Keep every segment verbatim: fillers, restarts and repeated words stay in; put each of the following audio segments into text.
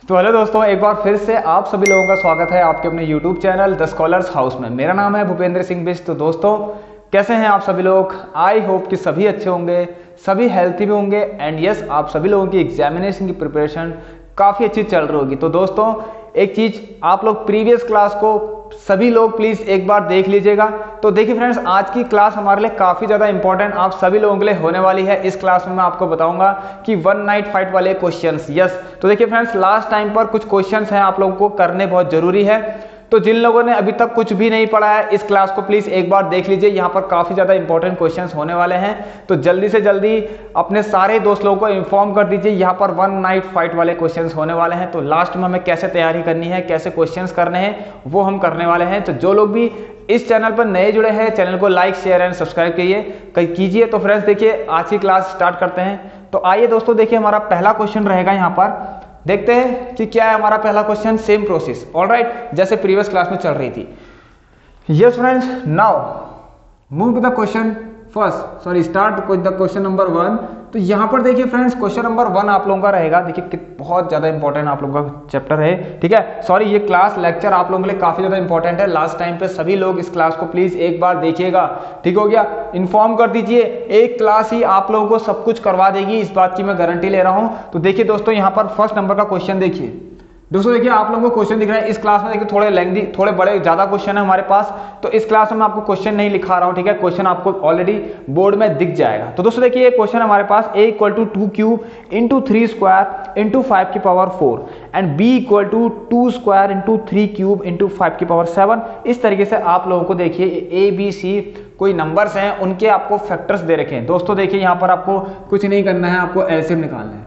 तो हेलो दोस्तों, एक बार फिर से आप सभी लोगों का स्वागत है आपके अपने YouTube channel the scholars house में। मेरा नाम है भूपेंद्र सिंह बिष्ट। तो दोस्तों कैसे हैं आप सभी लोग? आई होप कि सभी अच्छे होंगे, सभी हेल्थी भी होंगे एंड यस आप सभी लोगों की एग्जामिनेशन की प्रिपरेशन काफ़ी अच्छी चल रही होगी। तो दोस्तों एक चीज़, आप लोग प्रीवियस क्लास को सभी लोग प्लीज़ एक बार देख लीजिएगा। तो देखिए फ्रेंड्स, आज की क्लास हमारे लिए काफ़ी ज़्यादा इंपॉर्टेंट आप सभी लोगों के लिए होने वाली है। इस क्लास में मैं आपको बताऊंगा कि वन नाइट फाइट वाले क्वेश्चंस। यस, तो देखिए फ्रेंड्स, लास्ट टाइम पर कुछ क्वेश्चंस हैं आप लोगों को करने बहुत जरूरी है। तो जिन लोगों ने अभी तक कुछ भी नहीं पढ़ा है, इस क्लास को प्लीज एक बार देख लीजिए। यहाँ पर काफी ज्यादा इंपॉर्टेंट क्वेश्चंस होने वाले हैं। तो जल्दी से जल्दी अपने सारे दोस्त लोगों को इन्फॉर्म कर दीजिए, यहाँ पर वन नाइट फाइट वाले क्वेश्चंस होने वाले हैं। तो लास्ट में हमें कैसे तैयारी करनी है, कैसे क्वेश्चंस करने हैं, वो हम करने वाले हैं। तो जो लोग भी इस चैनल पर नए जुड़े हैं, चैनल को लाइक शेयर एंड सब्सक्राइब कीजिए कीजिए तो फ्रेंड्स देखिए आज की क्लास स्टार्ट करते हैं। तो आइए दोस्तों, देखिए हमारा पहला क्वेश्चन रहेगा यहाँ पर। देखते हैं कि क्या है हमारा पहला क्वेश्चन। सेम प्रोसेस, ऑलराइट, जैसे प्रीवियस क्लास में चल रही थी। Yes friends, now move to the question first, sorry start the question number one. तो यहाँ पर देखिए फ्रेंड्स, क्वेश्चन नंबर वन आप लोगों का रहेगा। देखिए कि बहुत ज्यादा इंपॉर्टेंट आप लोगों का चैप्टर है, ठीक है। सॉरी, ये क्लास लेक्चर आप लोगों के लिए काफी ज्यादा इंपॉर्टेंट है। लास्ट टाइम पे सभी लोग इस क्लास को प्लीज एक बार देखिएगा, ठीक हो गया। इन्फॉर्म कर दीजिए, एक क्लास ही आप लोगों को सब कुछ करवा देगी, इस बात की मैं गारंटी ले रहा हूं। तो देखिए दोस्तों, यहाँ पर फर्स्ट नंबर का क्वेश्चन देखिए। दोस्तों देखिए आप लोगों को क्वेश्चन दिख रहा है इस क्लास में। देखिए थोड़े लेंथी, थोड़े बड़े ज्यादा क्वेश्चन है हमारे पास, तो इस क्लास में मैं आपको क्वेश्चन नहीं लिखा रहा हूं, ठीक है। क्वेश्चन आपको ऑलरेडी बोर्ड में दिख जाएगा। तो दोस्तों देखिए क्वेश्चन हमारे पास a equal to two cube into three square into five की power four and b equal to two square into three cube into five की पावर सेवन। इस तरीके से आप लोगों को देखिए a b c कोई नंबर्स हैं, उनके आपको फैक्टर्स दे रखे हैं। दोस्तों देखिए यहाँ पर आपको कुछ नहीं करना है, आपको एलसीएम निकालना है।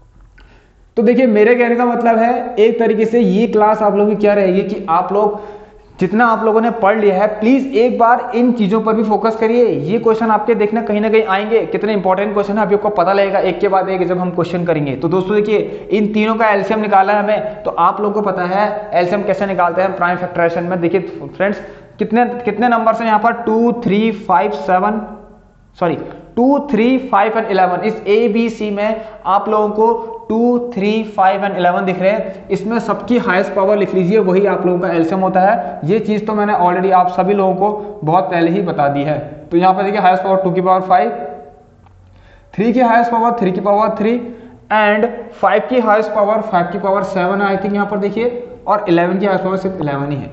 तो देखिए मेरे कहने का मतलब है, एक तरीके से ये क्लास आप लोगों की क्या रहेगी कि आप लोग जितना आप लोगों ने पढ़ लिया है, प्लीज एक बार इन चीजों पर भी फोकस करिए। ये क्वेश्चन आपके देखने कहीं ना कहीं आएंगे, कितने इंपॉर्टेंट क्वेश्चन है अभी आपको पता लगेगा एक के बाद एक जब हम क्वेश्चन करेंगे। तो दोस्तों देखिए इन तीनों का एलसीएम निकाला है हमें, तो आप लोगों को पता है एलसीएम कैसे निकालते हैं प्राइम फैक्टराइजेशन में। देखिए फ्रेंड्स, कितने कितने नंबर है यहाँ पर, two three five seven sorry two three five and eleven. इस ए बी सी में आप लोगों को two three five and eleven दिख रहे हैं। इसमें सबकी हाईएस्ट पावर लिख लीजिए, वही आप लोगों का एलसीएम होता है। ये चीज तो मैंने ऑलरेडी आप सभी लोगों को बहुत पहले ही बता दी है। तो यहाँ पर देखिए हाईएस्ट पावर टू की पावर फाइव, थ्री की हाईएस्ट पावर थ्री की पावर थ्री एंड फाइव की हाईएस्ट पावर फाइव की पावर सेवन आई थिंक यहाँ पर देखिए, और इलेवन की हाईएस्ट पावर सिर्फ इलेवन ही है।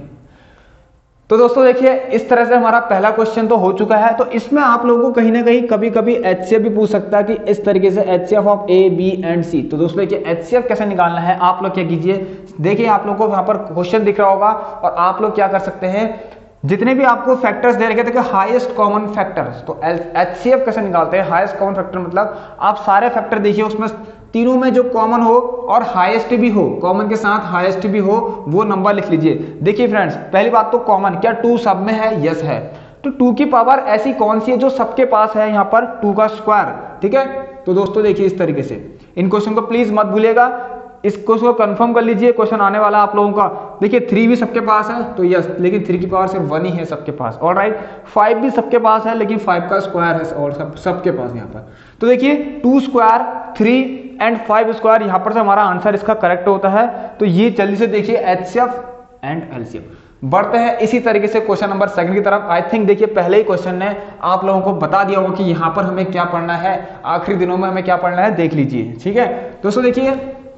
तो दोस्तों देखिए इस तरह से हमारा पहला क्वेश्चन तो हो चुका है। तो इसमें आप लोगों को कहीं ना कहीं कभी कभी एचसीएफ भी पूछ सकता है कि इस तरीके से HCF of A B and C. तो दोस्तों देखिए एचसीएफ कैसे निकालना है, आप लोग क्या कीजिए, देखिए आप लोगों को यहाँ पर क्वेश्चन दिख रहा होगा और आप लोग क्या कर सकते हैं, जितने भी आपको फैक्टर्स दे रखे थे हाईएस्ट कॉमन फैक्टर्स, तो एचसीएफ कैसे निकालते हैं। हाईएस्ट कॉमन फैक्टर मतलब आप सारे फैक्टर देखिए, उसमें तीनों में जो कॉमन हो और हाईएस्ट भी हो, कॉमन के साथ हाईएस्ट भी हो, वो नंबर लिख लीजिए। देखिए फ्रेंड्स, पहली बात तो कॉमन, क्या टू सब में है? यस है। तो टू की पावर ऐसी कौन सी है जो सबके पास है, यहाँ पर टू का स्क्वायर, ठीक है। तो दोस्तों देखिए इस तरीके से इन क्वेश्चन को प्लीज मत भूलिएगा, इस क्वेश्चन को कंफर्म कर लीजिए। क्वेश्चन आने वाला आप लोगों का, देखिए थ्री भी सबके पास है तो यस, लेकिन थ्री की पावर सिर्फ वन ही है सबके पास, ऑलराइट। फाइव भी सबके पास है लेकिन फाइव का स्क्वायर है और सब सबके पास यहाँ पर। तो देखिए two square, three and five square, यहाँ पर से हमारा आंसर इसका करेक्ट होता है। तो ये जल्दी से देखिए एचसीएफ एंड एलसीएम। बढ़ते हैं इसी तरीके से क्वेश्चन नंबर सेकंड की तरफ। आई थिंक देखिए पहले ही क्वेश्चन ने आप लोगों को बता दिया होगा कि यहाँ पर हमें क्या पढ़ना है, आखिरी दिनों में हमें क्या पढ़ना है, देख लीजिए, ठीक है। दोस्तों देखिए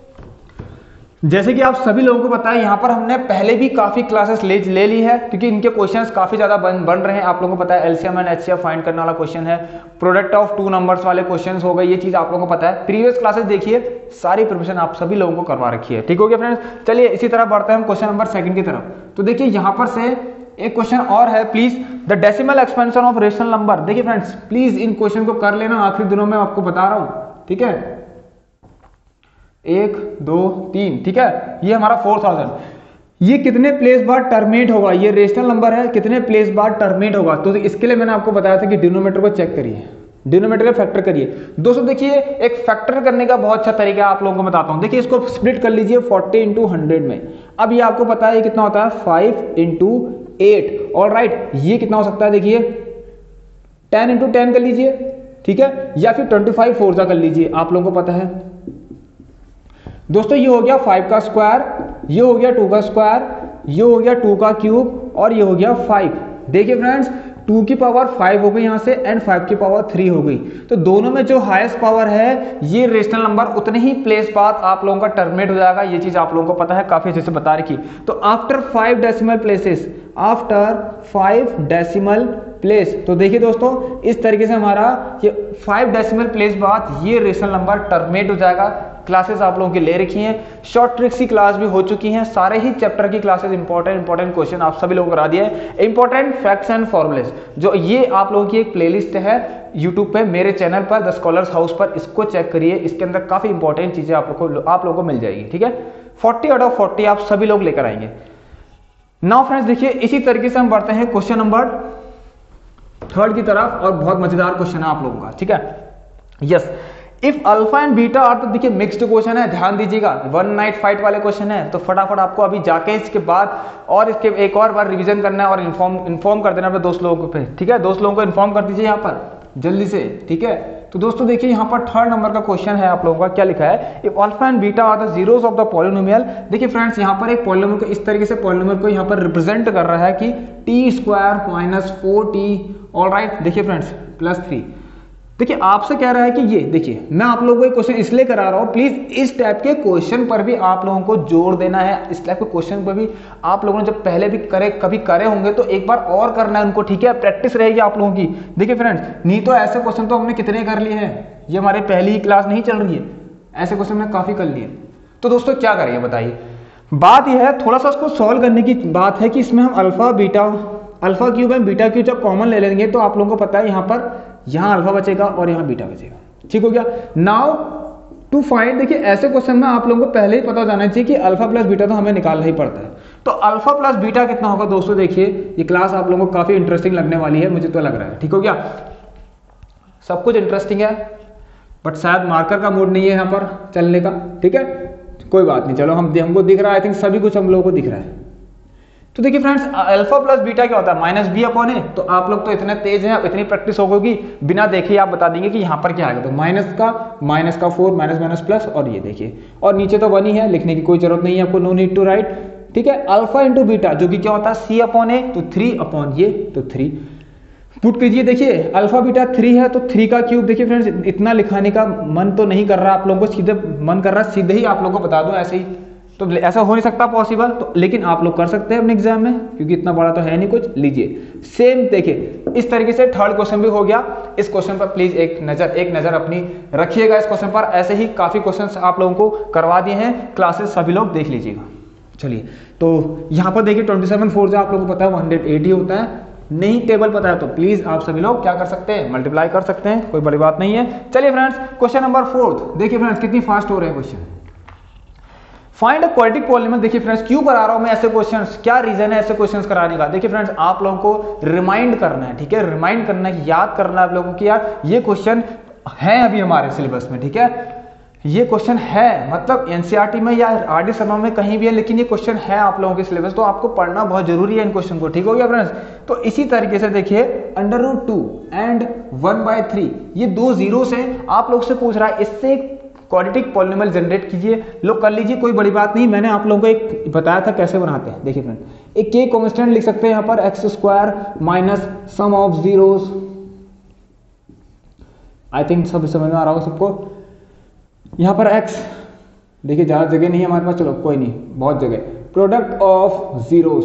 जैसे कि आप सभी लोगों को पता है, यहाँ पर हमने पहले भी काफी क्लासेस ले ले ली है, क्योंकि इनके क्वेश्चंस काफी ज्यादा बन बन रहे हैं। आप लोगों को पता है एलसीएम एंड एचसीएफ फाइंड करने वाला क्वेश्चन है, प्रोडक्ट ऑफ टू नंबर्स वाले क्वेश्चंस हो गए, ये चीज आप लोगों को पता है। प्रीवियस क्लासेस देखिए, सारी प्रिपरेशन आप सभी लोगों को करवा रखी है, ठीक हो गया फ्रेंड्स। चलिए इसी तरह बढ़ते हैं हम क्वेश्चन नंबर सेकंड की तरफ। तो देखिए यहाँ पर से एक क्वेश्चन और है, please the decimal expansion of rational number. देखिए फ्रेंड्स प्लीज इन क्वेश्चन को कर लेना, आखिरी दिनों में आपको बता रहा हूं, ठीक है। एक दो तीन, ठीक है, ये हमारा फोर थाउजेंड, ये कितने प्लेस बाद टर्मिनेट होगा, ये रेशनल नंबर है, कितने प्लेस बाद टर्मिनेट होगा। तो इसके लिए मैंने आपको बताया था कि डिनोमिनेटर को चेक करिए, डिनोमिनेटर का फैक्टर करिए। दोस्तों देखिए एक फैक्टर करने का बहुत अच्छा तरीका आप लोगों को बताता हूं। देखिए इसको स्प्लिट कर लीजिए फोर्टी इंटू हंड्रेड में। अब ये आपको पता है कितना होता है, five into eight, all right. ये कितना हो सकता है, देखिए टेन इंटू टेन कर लीजिए, ठीक है, या फिर ट्वेंटी फाइव फोर कर लीजिए, आप लोगों को पता है। दोस्तों ये हो गया फाइव का स्क्वायर, ये हो गया टू का स्क्वायर, ये हो गया टू का क्यूब और ये हो गया फाइव। देखिए फ्रेंड्स टू की पावर फाइव हो गई यहाँ से एंड फाइव की पावर थ्री हो गई, तो दोनों में जो हाईएस्ट पावर है ये रेशनल नंबर उतने ही प्लेस बाद आप लोगों का टर्मिनेट हो जाएगा। ये चीज आप लोगों को पता है, काफी अच्छे से बता रखी। तो after five decimal places, after five decimal place, तो देखिए दोस्तों इस तरीके से हमारा ये फाइव डेसिमल प्लेस बाद ये रेशनल नंबर टर्मिनेट हो जाएगा। क्लासेस आप लोगों की ले रखी हैं, शॉर्ट ट्रिक्स की क्लास भी हो चुकी हैं, सारे ही चैप्टर की क्लासेस इंपॉर्टेंट इंपॉर्टेंट क्वेश्चन आप सभी लोगों को करा दिए हैं, इंपॉर्टेंट फैक्ट्स एंड फॉर्मुलेस, जो ये आप लोगों की एक प्लेलिस्ट है यूट्यूब पे मेरे चैनल पर द स्कॉलर्स हाउस पर, इसको चेक करिए, इसके अंदर काफी इंपॉर्टेंट चीजें आप लोगों को आप लोगों को मिल जाएगी। ठीक है, फोर्टी आउट ऑफ फोर्टी आप सभी लोग लेकर आएंगे। नाउ फ्रेंड्स देखिए इसी तरीके से हम बढ़ते हैं क्वेश्चन नंबर थर्ड की तरफ, और बहुत मजेदार क्वेश्चन है आप लोगों का। ठीक है, yes, if alpha and beta are, तो देखिए मिक्स्ड क्वेश्चन है, ध्यान दीजिएगा, वन नाइट फाइट वाले क्वेश्चन है, तो फटाफट आपको अभी जाके इसके बाद और इसके एक और बार रिवीजन करना है और इन्फॉर्म इन्फॉर्म कर देना अपने दोस्त लोगों को। ठीक है, दोस्त लोगों को इन्फॉर्म कर दीजिए यहाँ पर जल्दी से। ठीक है, तो दोस्तों देखिए यहाँ पर थर्ड नंबर का क्वेश्चन है आप लोगों का, क्या लिखा है, if alpha and beta are the zeros of the polynomial. देखिए फ्रेंड्स यहाँ पर एक पॉलिनोमियल को इस तरीके से पॉलिनोमियल को यहाँ पर रिप्रेजेंट कर रहा है कि T square minus four T, all right, देखिए फ्रेंड्स प्लस थ्री। देखिए आपसे कह रहा है कि ये देखिए, मैं आप लोगों को एक क्वेश्चन इसलिए करा रहा हूं, प्लीज इस टाइप के क्वेश्चन पर भी आप लोगों को जोर देना है। इस टाइप के क्वेश्चन पर भी आप लोगों ने जब पहले भी करे कभी करे होंगे तो एक बार और करना है उनको। ठीक है, प्रैक्टिस रहेगी आप लोगों की। देखिए फ्रेंड्स, नहीं तो ऐसे क्वेश्चन तो हमने कितने कर लिए हैं, ये हमारे पहली ही क्लास नहीं चल रही है, ऐसे क्वेश्चन हमने काफी कर लिए। तो दोस्तों क्या करिए बताइए, बात यह है थोड़ा सा उसको सॉल्व करने की बात है कि इसमें हम alpha beta alpha cube and beta cube जब कॉमन ले लेंगे तो आप लोगों को पता है यहाँ पर यहाँ अल्फा बचेगा और यहाँ बीटा बचेगा। ठीक हो गया। नाउ टू फाइंड, देखिए ऐसे क्वेश्चन में आप लोगों को पहले ही पता जाना चाहिए कि अल्फा प्लस बीटा तो हमें निकालना ही पड़ता है। तो अल्फा प्लस बीटा कितना होगा दोस्तों, देखिए ये क्लास आप लोगों को काफी इंटरेस्टिंग लगने वाली है, मुझे तो लग रहा है। ठीक हो गया, सब कुछ इंटरेस्टिंग है, बट शायद मार्कर का मूड नहीं है यहाँ पर चलने का। ठीक है, कोई बात नहीं, चलो हम हमको दिख रहा है, आई थिंक सभी कुछ हम लोगों को दिख रहा है। तो देखिए फ्रेंड्स, अल्फा प्लस बीटा क्या होता है, माइनस बी अपॉन ए। तो आप लोग तो इतने तेज हैं, इतनी प्रैक्टिस होगी, बिना देखे आप बता देंगे कि यहाँ पर क्या आएगा। तो माइनस का माइनस का फोर, माइनस माइनस प्लस, और ये देखिए, और नीचे तो वन ही है, लिखने की कोई जरूरत नहीं है आपको, नो नीड टू राइट। ठीक है, अल्फा इंटू बीटा जो कि क्या होता है सी अपॉन ए, तो थ्री अपॉन ये, तो थ्री पुट कीजिए। देखिए अल्फा बीटा थ्री है तो थ्री का क्यूब। देखिए फ्रेंड्स, इतना लिखाने का मन तो नहीं कर रहा आप लोगों को, सीधे मन कर रहा है सीधे ही आप लोगों को बता दूं ऐसे ही, तो ऐसा हो नहीं सकता पॉसिबल, तो लेकिन आप लोग कर सकते हैं अपने एग्जाम में, क्योंकि इतना बड़ा तो है नहीं कुछ। लीजिए सेम देखिए इस तरीके से थर्ड क्वेश्चन भी हो गया। इस क्वेश्चन पर प्लीज एक नजर एक नजर अपनी रखिएगा इस क्वेश्चन पर, ऐसे ही काफी क्वेश्चंस आप लोगों को करवा दिए हैं, क्लासेस सभी लोग देख लीजिएगा। चलिए, तो यहाँ पर देखिए ट्वेंटी सेवन फोर जो आप लोगों को पता है वन हंड्रेड एटी होता है, नहीं टेबल पता है तो प्लीज आप सभी लोग क्या कर सकते हैं, मल्टीप्लाई कर सकते हैं, कोई बड़ी बात नहीं है। चलिए फ्रेंड्स, क्वेश्चन नंबर फोर्थ, देखिए फ्रेंड्स कितनी फास्ट हो रहे हैं question. Find a quadratic polynomial. देखिए फ्रेंड्स, क्यों करा रहा हूं मैं ऐसे क्वेश्चंस, क्या रीजन है ऐसे क्वेश्चंस कराने का। देखिए फ्रेंड्स, आप लोगों को रिमाइंड करना है, ठीक है, रिमाइंड करना है, याद करना है आप लोगों को कि यार ये क्वेश्चन है अभी हमारे सिलेबस में। ठीक है, ये क्वेश्चन है, मतलब एनसीईआरटी में या आरडी शर्मा में कहीं भी है, लेकिन ये क्वेश्चन है आप लोगों के सिलेबस, तो आपको पढ़ना बहुत जरूरी है इन क्वेश्चन को। ठीक हो गया फ्रेंड्स, तो इसी तरीके से देखिए under root two and one by three, ये दो जीरो से आप लोग से पूछ रहा है, इससे क्वाड्रेटिक पॉलिनोमियल जनरेट कीजिए, लोग कर लीजिए, कोई बड़ी बात नहीं। मैंने आप लोगों को एक बताया था कैसे बनाते हैं। देखिए फ्रेंड, एक के कांस्टेंट लिख सकते हैं यहाँ पर, X square minus sum of zeros. I think सब समझ में आ रहा होगा सबको। यहाँ पर x, देखिए ज्यादा जगह नहीं है हमारे पास, चलो कोई नहीं, बहुत जगह, प्रोडक्ट ऑफ जीरोस।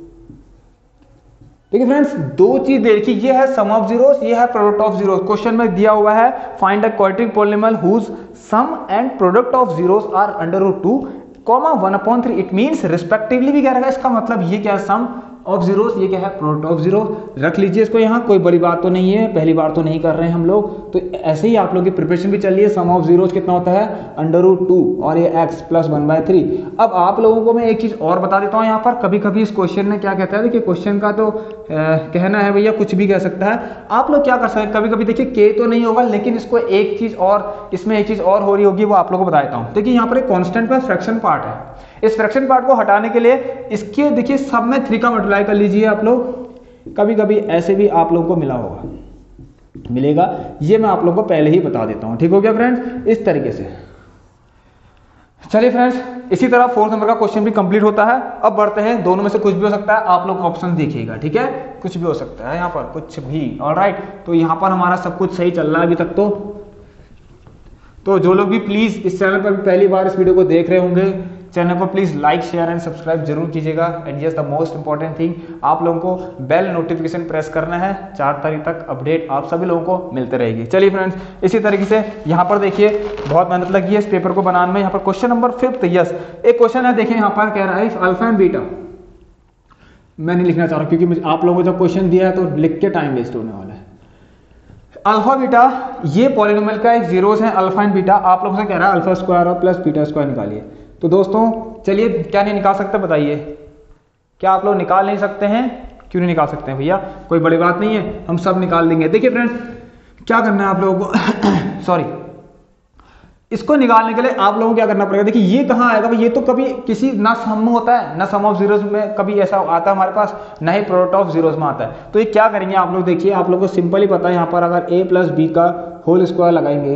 देखिए फ्रेंड्स, दो चीज देखिए, ये है सम ऑफ जीरोस, ये है प्रोडक्ट ऑफ जीरोस। क्वेश्चन में दिया हुआ है find a quadratic polynomial whose sum and product of zeros are under root two comma one upon three. It means respectively भी कह रहा है, इसका मतलब ये क्या है, सम ऑफ जीरोस, ये क्या है, प्रोडक्ट ऑफ जीरो। रख लीजिए इसको यहाँ, कोई बड़ी बात तो नहीं है, पहली बार तो नहीं कर रहे हैं हम लोग, तो ऐसे ही आप लोग की प्रिपरेशन भी चल रही है। सम ऑफ जीरोस कितना होता है, अंडर रूट टू और ये X plus one by three. अब आप लोगों को मैं एक चीज और बता देता हूँ यहाँ पर, कभी कभी इस क्वेश्चन में क्या कहता है, देखिए क्वेश्चन का तो आ, कहना है भैया कुछ भी कह सकता है। आप लोग क्या कर सकते हैं, कभी कभी देखिए के तो नहीं होगा, लेकिन इसको एक चीज और, इसमें एक चीज और हो रही होगी, वो आप लोगों को बता देता हूँ। देखिए यहाँ पर एक कॉन्स्टेंट का फ्रैक्शन पार्ट है, इस फ्रैक्शन पार्ट को हटाने के लिए इसके देखिए सब में थ्री का मल्टीप्लाई कर लीजिए आप लोग। कभी कभी ऐसे भी आप लोगों को मिला होगा, मिलेगा, ये मैं आप लोगों को पहले ही बता देता हूं। ठीक हो गया फ्रेंड्स, इस तरीके से चलिए फ्रेंड्स, इसी तरह फोर्थ नंबर का क्वेश्चन भी कंप्लीट होता है। अब बढ़ते हैं, दोनों में से कुछ भी हो सकता है, आप लोग ऑप्शन देखिएगा, ठीक है, कुछ भी हो सकता है यहाँ पर, कुछ भी। ऑलराइट, तो यहाँ पर हमारा सब कुछ सही चल रहा है अभी तक। तो तो जो लोग भी प्लीज इस चैनल पर पहली बार इस वीडियो को देख रहे होंगे, चैनल को please like share and subscribe जरूर कीजिएगा। And yes the most important thing, आप लोगों को बेल नोटिफिकेशन प्रेस करना है। चार तारीख तक अपडेट आप सभी लोगों को मिलते रहेगी। चलिए फ्रेंड्स, इसी तरीके से यहाँ पर देखिए बहुत मेहनत लगी है इस पेपर को बनाने में। यहाँ पर क्वेश्चन नंबर फिफ्थ, यस एक क्वेश्चन है, देखिए यहाँ पर कह रहा है अल्फा एंड बीटा। मैं नहीं लिखना चाह रहा क्योंकि आप लोगों को जब क्वेश्चन दिया है तो लिख के टाइम वेस्ट होने वाला है। अल्फा बीटा ये पॉलिनोमियल का एक जीरोस है, अल्फा एंड बीटा। आप लोगों से कह रहा है अल्फा स्क्वायर और प्लस बीटा स्क्वायर निकालिए। तो दोस्तों चलिए, क्या नहीं निकाल सकते बताइए? क्या आप लोग निकाल नहीं सकते हैं? क्यों नहीं निकाल सकते हैं भैया? कोई बड़ी बात नहीं है, हम सब निकाल देंगे। देखिए फ्रेंड्स, क्या करना है आप लोगों को सॉरी इसको निकालने के लिए आप लोगों को क्या करना पड़ेगा? देखिए ये कहाँ आएगा भाई? ये तो कभी किसी ना सम में होता है, ना सम ऑफ जीरोस में कभी ऐसा आता है हमारे पास, ना ही प्रोडक्ट ऑफ जीरोस में आता है। तो ये क्या करेंगे आप लोग? देखिए आप लोगों को सिंपल ही पता है, यहाँ पर अगर a प्लस बी का होल स्क्वायर लगाएंगे,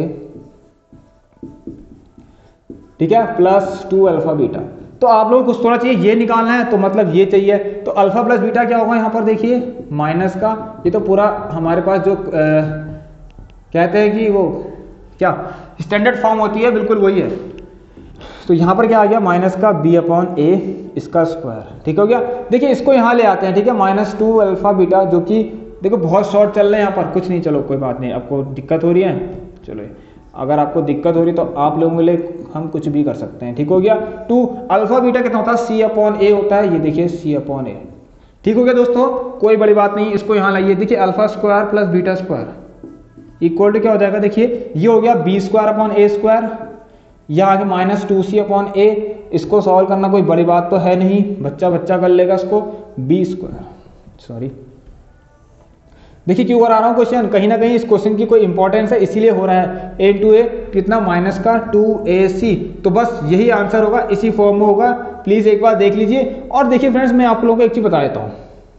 ठीक है, प्लस टू अल्फा बीटा, तो आप लोगों को कुछ थोड़ा चाहिए, ये निकालना है तो मतलब ये चाहिए। तो अल्फा प्लस बीटा क्या होगा यहाँ पर? देखिए माइनस का, ये तो पूरा हमारे पास जो आ, कहते हैं कि वो क्या स्टैंडर्ड फॉर्म होती है, बिल्कुल वही है। तो यहाँ पर क्या आ गया? माइनस का बी अपॉन ए इसका स्क्वायर, ठीक हो गया। देखिए इसको यहाँ ले आते हैं, ठीक है, माइनस टू अल्फा बीटा, जो कि देखो बहुत शॉर्ट चल रहे हैं यहाँ पर, कुछ नहीं, चलो कोई बात नहीं। आपको दिक्कत हो रही है, चलो अगर आपको दिक्कत हो रही तो आप लोगों के लिए हम कुछ भी कर सकते हैं, ठीक हो गया। टू अल्फा बीटा कितना होता है? सी अपॉन ए होता है, ये देखिए सी अपॉन ए, ठीक हो गया दोस्तों, कोई बड़ी बात नहीं। इसको यहाँ लाइए, देखिए alpha square plus beta square equal to क्या हो जाएगा? देखिए ये हो गया b square upon a square, यहाँ आगे minus two c upon a. इसको सॉल्व करना कोई बड़ी बात तो है नहीं, बच्चा बच्चा कर लेगा इसको। बी स्क्वायर, सॉरी देखिए क्यों करा रहा हूँ क्वेश्चन, कहीं ना कहीं इस क्वेश्चन की कोई इंपॉर्टेंस है, इसीलिए हो रहा है। ए टू ए कितना? माइनस का टू ए सी, तो बस यही आंसर होगा, इसी फॉर्म में होगा। प्लीज एक बार देख लीजिए। और देखिए फ्रेंड्स, मैं आप लोगों को एक चीज बता देता हूँ,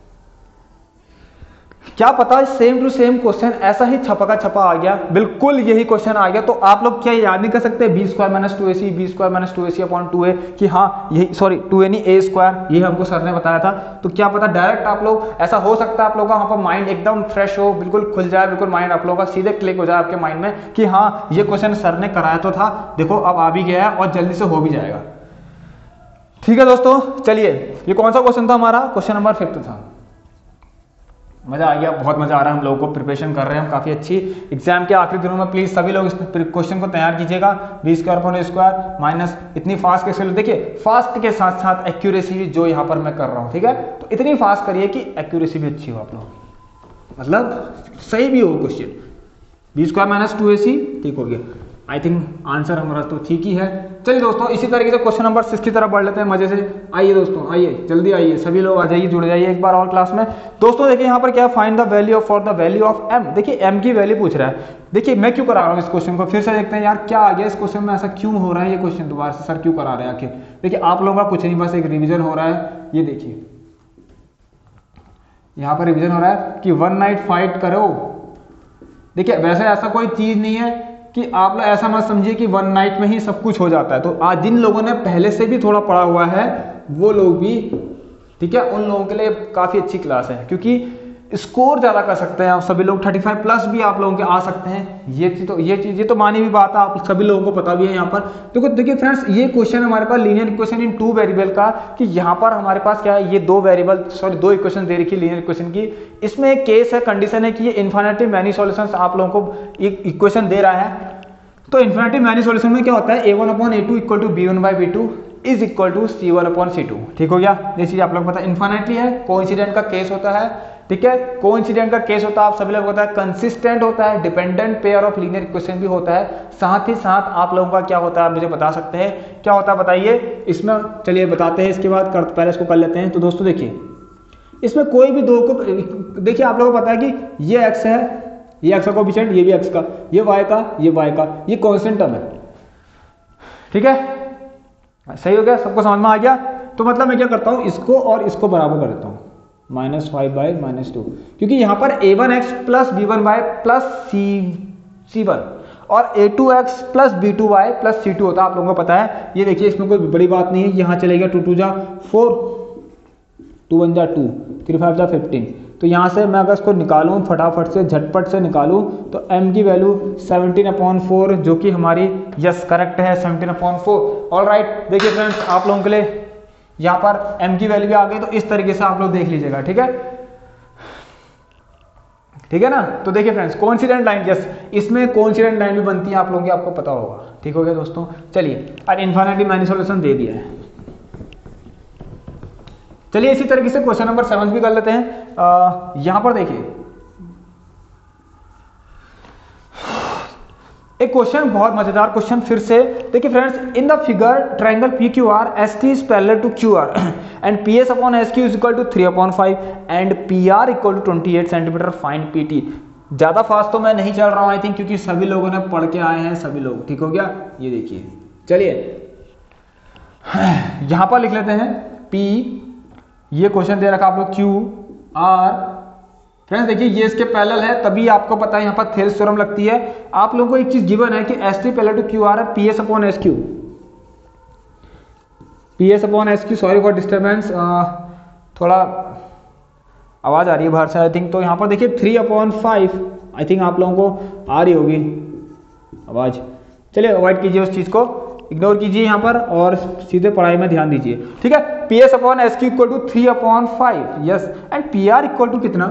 क्या पता सेम टू सेम क्वेश्चन ऐसा ही छपा का छपा आ गया, बिल्कुल यही क्वेश्चन आ गया, तो आप लोग क्या याद नहीं कर सकते? B square minus two a c, b square minus two a c upon two a, कि हाँ यही, सॉरी टू ए नहीं ए स्क्वायर, ये हमको सर ने बताया था। तो क्या पता डायरेक्ट आप लोग, ऐसा हो सकता है आप लोगों का वहां पर माइंड एकदम फ्रेश हो, बिल्कुल खुल जाए, बिल्कुल माइंड आप लोगों का सीधे क्लिक हो जाए आपके माइंड में कि हाँ ये क्वेश्चन सर ने कराया तो था, देखो अब आ भी गया है और जल्दी से हो भी जाएगा। ठीक है दोस्तों, चलिए ये कौन सा क्वेश्चन था हमारा? क्वेश्चन नंबर फिफ्थ था। मजा आ गया, बहुत मजा आ रहा है हम लोगों को, प्रिपरेशन कर रहे हैं हम काफी अच्छी। एग्जाम के आखिरी दिनों में प्लीज सभी लोग इस क्वेश्चन को तैयार कीजिएगा। B square upon a square minus इतनी फास्ट कैसे? देखिए फास्ट के साथ साथ एक्यूरेसी भी जो यहाँ पर मैं कर रहा हूँ, ठीक है, तो इतनी फास्ट करिए कि एक्यूरेसी भी अच्छी हो आप लोगों की, मतलब सही भी हो question. B square minus two a c, ठीक हो गया। आई थिंक आंसर हमारा तो ठीक ही है। चलिए दोस्तों, इसी तरीके से क्वेश्चन नंबर सिक्स की तरफ बढ़ लेते हैं मजे से। आइए दोस्तों, आइए जल्दी आइए, सभी लोग आ जाइए, जुड़ जाइए एक बार और क्लास में। दोस्तों देखिए यहाँ पर क्या, find the value for the value of m. देखिए एम की वैल्यू पूछ रहा है। देखिए मैं क्यों करा रहा हूँ इस क्वेश्चन को, फिर से देखते हैं यार क्या आ गया इस क्वेश्चन में, ऐसा क्यों हो रहा है ये क्वेश्चन दोबारा से, सर क्यों करा रहे हैं आखिर। देखिए आप लोगों का कुछ नहीं, बस एक रिविजन हो रहा है। ये देखिए यहाँ पर रिविजन हो रहा है कि वन नाइट फाइट करो। देखिए वैसे ऐसा कोई चीज नहीं है कि आप लोग ऐसा मत समझिए कि वन नाइट में ही सब कुछ हो जाता है। तो आज जिन लोगों ने पहले से भी थोड़ा पढ़ा हुआ है वो लोग भी, ठीक है, उन लोगों के लिए काफी अच्छी क्लास है, क्योंकि स्कोर ज्यादा कर सकते हैं आप सभी लोग। थर्टी फाइव प्लस भी आप लोगों के आ सकते हैं। ये चीज तो ये चीज ये तो मानी भी बात है, आप सभी लोगों को पता भी है यहाँ पर। देखो देखिए फ्रेंड्स, ये क्वेश्चन हमारे पास linear equation in two variable का, कि यहाँ पर हमारे पास क्या है, ये दो वेरिएबल सॉरी दो इक्वेशन दे रखी है लीनियर इक्वेशन की। इसमें एक केस है, कंडीशन है कि ये इन्फिनिटी मैनी सॉल्यूशंस आप लोगों को एक इक्वेशन दे रहा है। तो इन्फिनिटी मैनी सॉल्यूशन में क्या होता है, a one upon a two equal to b one by b two is equal to c one upon c two. ठीक हो गया, ये चीज आप लोग पता है। इन्फिनिटी है, कोइंसिडेंट का केस होता है, ठीक है, कोइंसिडेंट का केस होता है, आप सभी लोग पता है। कंसिस्टेंट होता है, dependent pair of linear equation भी होता है। साथ ही साथ आप लोगों का क्या होता है, आप मुझे बता सकते हैं क्या होता है, बताइए इसमें। चलिए बताते हैं, इसके बाद कर, पहले इसको कर लेते हैं। तो दोस्तों देखिए, इसमें कोई भी दो को, देखिए आप लोगों को पता है कि ये एक्स है, ये एक्स का कोएफिशिएंट, ये भी एक्स का, ये वाई का, ये वाई का, ये कांस्टेंट टर्म है, ठीक है, सही हो गया, सबको समझ में आ गया। तो मतलब मैं क्या करता हूं, इसको और इसको बराबर कर देता हूं, minus five by minus two, क्योंकि यहां पर a one x plus b one y plus c c one. और a two x plus b two y plus c two होता है, आप लोगों को पता है। ये देखिए इसमें कोई बड़ी बात नहीं है, यहाँ चलेगा टू टू जा फोर, टू वन जा टू, थ्री फाइव जा फिफ्टीन। तो यहाँ से मैं अगर इसको निकालूँ फटाफट से झटपट से निकालूँ तो m की वैल्यू सेवनटीन अपॉन फोर, जो कि हमारी यस करेक्ट है seventeen upon four. All right, देखिए फ्रेंड्स आप लोगों के लिए यहाँ पर m की वैल्यू भी आ गई, तो इस तरीके से आप लोग देख लीजिएगा, ठीक है ठीक है ना। तो देखिए फ्रेंड्स कोइंसिडेंट लाइन, यस इसमें कोइंसिडेंट लाइन भी बनती है आप लोगों की, आपको पता होगा, ठीक हो गया दोस्तों। चलिए और इन्फिनिटी मैंने सॉल्यूशन दे दिया है। चलिए इसी तरीके से क्वेश्चन नंबर सेवन भी कर लेते हैं। आ, यहां पर देखिए एक क्वेश्चन, बहुत मजेदार क्वेश्चन फिर से। देखिए friends, in the figure triangle P Q R S T is parallel to Q R and P S upon S Q is equal to three upon five and P R equal to twenty eight centimetre, find P T. ज्यादा fast तो मैं नहीं चल रहा हूं I think, क्योंकि सभी लोगों ने पढ़ के आए हैं सभी लोग, ठीक हो गया। ये देखिए चलिए यहां पर लिख लेते हैं पी, ये क्वेश्चन दे रखा आप लोग क्यू आर। फ्रेंड्स देखिए ये इसके पैरेलल है, तभी आपको पता है यहाँ पर थेल्स थ्योरम लगती है। आप लोगों को एक चीज गिवन है कि S T parallel to Q R है P S upon S Q, P S upon S Q. Sorry for disturbance, थोड़ा आवाज आ रही है बाहर से आई थिंक। तो यहाँ पर देखिए three upon five, I think आप लोगों को आ रही होगी आवाज। चलिए अवॉइड कीजिए उस चीज को, इग्नोर कीजिए यहाँ पर और सीधे पढ़ाई में ध्यान दीजिए, ठीक है। P S upon S Q equal to three upon five, yes, and P R equal to कितना